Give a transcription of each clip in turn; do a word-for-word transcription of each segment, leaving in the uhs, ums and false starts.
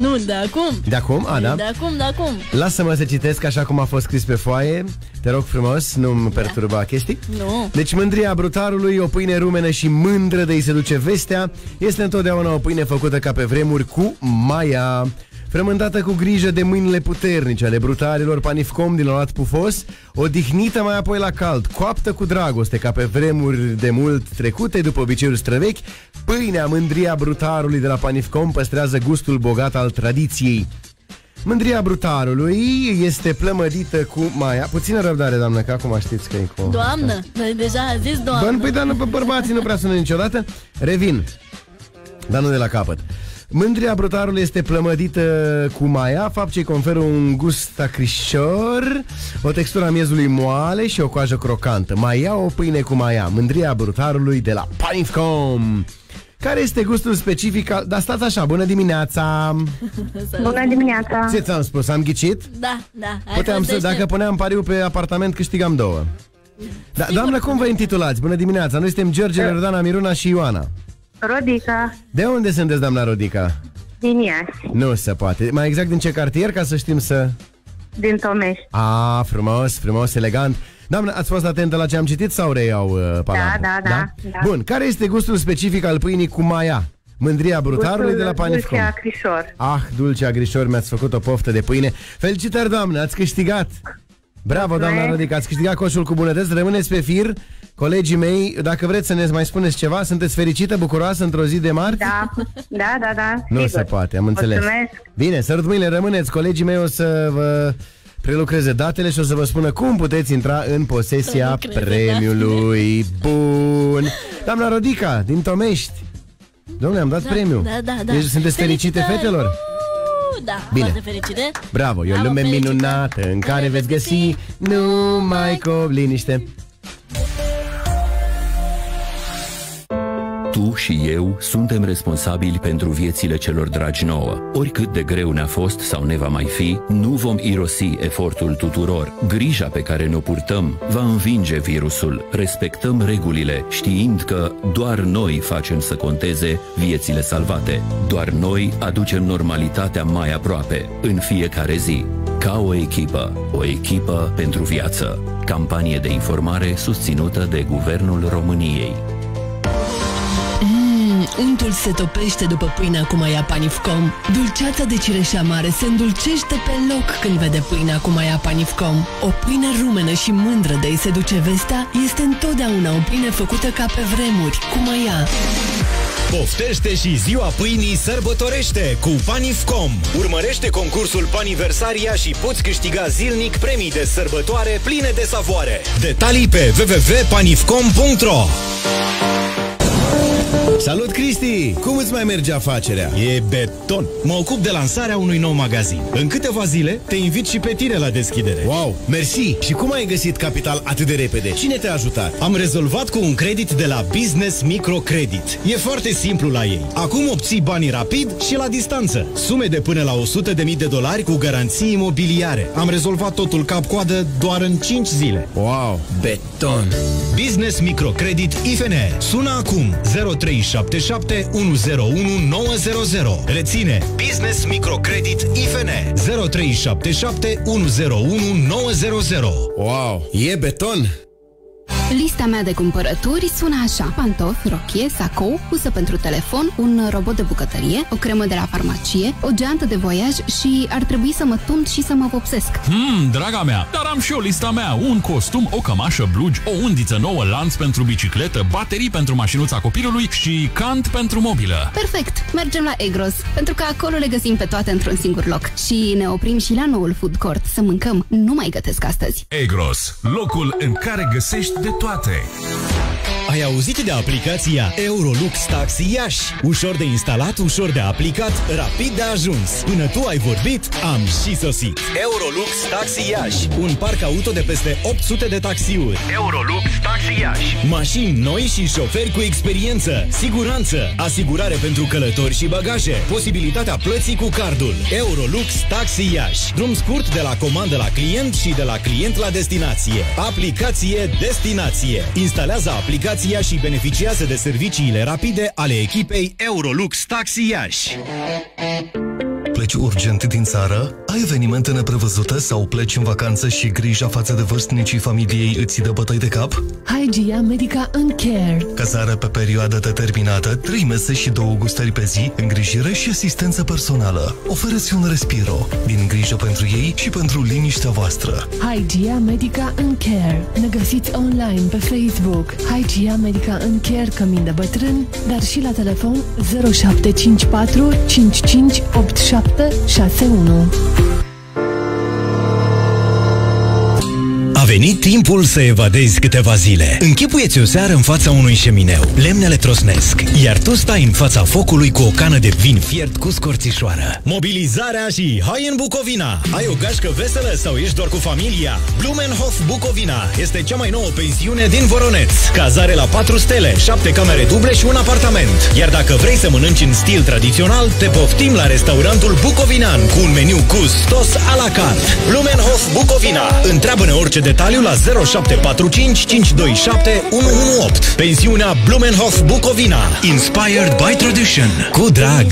Nu, de acum. De acum? A, da? De acum, de acum. Lasă-mă să citesc așa cum a fost scris pe foaie. Te rog frumos, nu-mi perturba da. chestii. Nu. Deci mândria brutarului, o pâine rumenă și mândră de-i se duce vestea, este întotdeauna o pâine făcută ca pe vremuri cu maia. Frământată cu grijă de mâinile puternice ale brutarilor, Panifcom din Olat Pufos, odihnită mai apoi la cald, coaptă cu dragoste ca pe vremuri de mult trecute, după obiceiuri străvechi, pâinea mândria brutarului de la Panifcom păstrează gustul bogat al tradiției. Mândria brutarului este plămădită cu maia. Puțină răbdare, doamnă, că acum știți că e cu... Doamnă, deja a zis doamnă. Bă, păi, dar nu, bărbații nu prea sună niciodată. Revin, dar nu de la capăt. Mândria brutarului este plămădită cu maia, fapt ce îi conferă un gust acrișor, o textură a miezului moale și o coajă crocantă. Maia, o pâine cu maia. Mândria brutarului de la Panifcom. Care este gustul specific al... Dar stați așa, bună dimineața! Bună dimineața! Ce ți-am spus? Am ghicit? Da, da. Puteam să, dacă puneam pariu pe apartament, câștigam două. Da, doamnă, cum vă intitulați? Bună dimineața! Noi suntem George, Loredana, Miruna și Ioana. Rodica. De unde sunteți, doamna Rodica? Din Iași. Nu se poate. Mai exact din ce cartier, ca să știm să... Din Tomești. A, frumos, frumos, elegant. Doamnă, ați fost atentă la ce am citit sau reiau uh, palavra? Da, da, da, da. Bun, care este gustul specific al pâinii cu maia? Mândria brutarului gustul de la Panifcom. Dulce agrișor. Ah, dulce agrișor, mi-ați făcut o poftă de pâine. Felicitări, doamnă, ați câștigat. Bravo, doamna Rodica, ați câștigat coșul cu bunătăți. Rămâneți pe fir, colegii mei. Dacă vreți să ne mai spuneți ceva, sunteți fericită, bucuroasă într-o zi de marți? Da, da, da, da. Nu sigur. se poate, am înțeles. Mulțumesc. Bine, sărut mâinile, rămâneți. Colegii mei o să vă prelucreze datele și o să vă spună cum puteți intra în posesia premiului. Bun. Doamna Rodica, din Tomești. Dom'le, am dat da, premiu. Da, da, da. Deci sunteți fericite, fetelor? Da, bine. foarte fericite. Bravo, e o Bravo, lume fericite. minunată în care veți găsi numai cu liniște. Tu și eu suntem responsabili pentru viețile celor dragi nouă. Oricât de greu ne-a fost sau ne va mai fi, nu vom irosi efortul tuturor. Grija pe care ne-o purtăm va învinge virusul. Respectăm regulile, știind că doar noi facem să conteze viețile salvate. Doar noi aducem normalitatea mai aproape, în fiecare zi. Ca o echipă, o echipă pentru viață. Campanie de informare susținută de Guvernul României. Untul se topește după pâinea cu maia Panifcom. Dulceața de cireș amare se îndulcește pe loc când vede pâinea cu maia Panifcom. O pâine rumenă și mândră de-i se duce vestea este întotdeauna o pâine făcută ca pe vremuri, cu maia. Poftește și ziua pâinii sărbătorește cu Panifcom. Urmărește concursul Paniversaria și poți câștiga zilnic premii de sărbătoare pline de savoare. Detalii pe w w w punct panifcom punct r o. Salut, Cristi! Cum îți mai merge afacerea? E beton! Mă ocup de lansarea unui nou magazin. În câteva zile te invit și pe tine la deschidere. Wow, mersi! Și cum ai găsit capital atât de repede? Cine te-a ajutat? Am rezolvat cu un credit de la Business Microcredit. E foarte simplu la ei. Acum obții banii rapid și la distanță. Sume de până la o sută de mii de dolari cu garanții imobiliare. Am rezolvat totul cap-coadă doar în cinci zile. Wow, beton! Business Microcredit I F N E. Sună acum zero trei șapte șapte unu zero unu nouă zero zero. Reține Business Microcredit I F N E zero trei șapte șapte unu zero unu nouă zero zero. Wow, e beton! Lista mea de cumpărături sună așa: pantofi, rochie, sacou, husă pentru telefon, un robot de bucătărie, o cremă de la farmacie, o geantă de voiaj și ar trebui să mă tund și să mă vopsesc. Hmm, draga mea, dar am și eu lista mea: un costum, o cămașă, blugi, o undiță nouă, lanț pentru bicicletă, baterii pentru mașinuța copilului și cant pentru mobilă. Perfect! Mergem la Egros, pentru că acolo le găsim pe toate într-un singur loc. Și ne oprim și la noul food court să mâncăm. Nu mai gătesc astăzi. Egros, locul în care găsești de toate. Ai auzit de aplicația Eurolux Taxi Iași? Ușor de instalat, ușor de aplicat, rapid de ajuns. Până tu ai vorbit, am și sosit. Eurolux Taxi Iași, un parc auto de peste opt sute de taxiuri. Eurolux Taxi Iași. Mașini noi și șoferi cu experiență, siguranță, asigurare pentru călători și bagaje, posibilitatea plății cu cardul. Eurolux Taxi Iași. Drum scurt de la comandă la client și de la client la destinație. Aplicație Destinație. Instalează aplicația și beneficiază de serviciile rapide ale echipei Eurolux Taxi Iași. Pleci urgent din țară? Ai evenimente neprevăzute sau pleci în vacanță și grija față de vârstnicii familiei îți dă bătăi de cap? Hygia Medica and Care. Cazare pe perioadă determinată, trei mese și două gustări pe zi, îngrijire și asistență personală. Oferă-ți un respiro, din grijă pentru ei și pentru liniștea voastră. Hygia Medica and Care. Ne găsiți online pe Facebook. Hygia Medica and Care Cămin de Bătrân, dar și la telefon zero șapte cinci patru cinci cinci opt șapte șase unu. A venit timpul să evadezi câteva zile. Închipuieți o seară în fața unui șemineu. Lemnele trosnesc, iar tu stai în fața focului cu o cană de vin fiert cu scorțișoară. Mobilizarea și hai în Bucovina! Ai o gașcă veselă sau ești doar cu familia? Blumenhof Bucovina este cea mai nouă pensiune din Voroneț. Cazare la patru stele, șapte camere duble și un apartament. Iar dacă vrei să mănânci în stil tradițional, te poftim la restaurantul Bucovinan cu un meniu gustos a la carte. Blumenhof Bucovina. Întreabă-ne orice detaliu la zero șapte patru cinci cinci doi șapte unu unu opt. Pensiunea Blumenhof Bucovina. Inspired by tradition. Cu drag.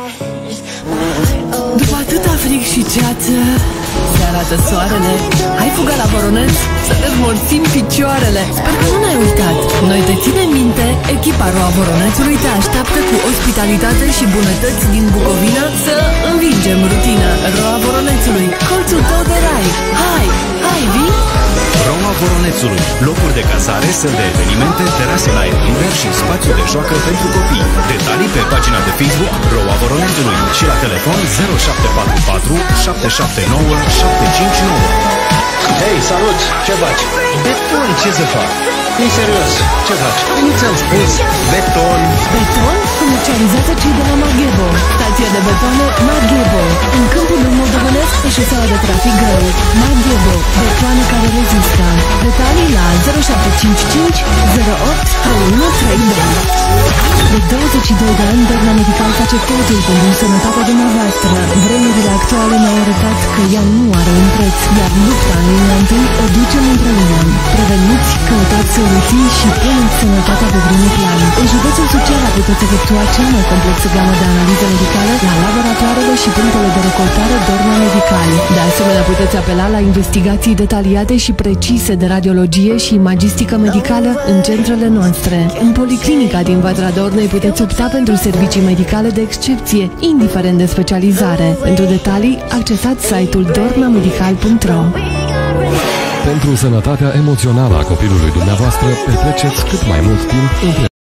După atâta frig și ceață, se arată soarele. Hai fuga la Voroneț să ne înmorțim picioarele. Sper că nu ne-ai uitat. Noi te ținem minte, echipa Roa Voronețului te așteaptă cu ospitalitate și bunătăți din Bucovina să învingem rutina. Roa Voronețului, colțul tău de rai. Hai, hai, vii? Roa Voronețului. Locuri de cazare, săli de evenimente, terase la aer liber și spațiu de joacă pentru copii. Detalii pe pagina de Facebook Roa Voronețului și la telefon zero șapte patru patru șapte șapte nouă șapte cinci nouă. Hei, salut! Ce faci? Beton, ce să fac? E serios, ce faci? Nu ți-am spus. Beton. Beton? Comercializează cei de la Maghebo. Stația de betoane Maghebo. În câmpul lui Moldovenesc pe șoseaua de trafic greu. Maghebo. Betoane care rezistă. Detalii la zero șapte cinci cinci zero opt trei unu trei doi. De douăzeci și doi de ani, Dorna Medical face totul pentru sănătatea dumneavoastră. Vremurile actuale ne-au arătat că ea nu are un preț, iar lupta în linia întâi o ducem împreună. Preveniți, căutați soluții și puneți sănătatea pe primul plan. În județul Suceava puteți efectua cea mai complexă gamă de analize medicale la laboratoarele și punctele de recoltare Dorna Medical. De asemenea, puteți apela la investigații detaliate și precise de radiologie și imagistică medicală în centrele noastre. În Policlinica din Vatra Dornei puteți opta pentru servicii medicale de excepție, indiferent de specializare. Pentru detalii, accesați site-ul dornamedical punct ro. Pentru sănătatea emoțională a copilului dumneavoastră, petreceți cât mai mult timp împreună.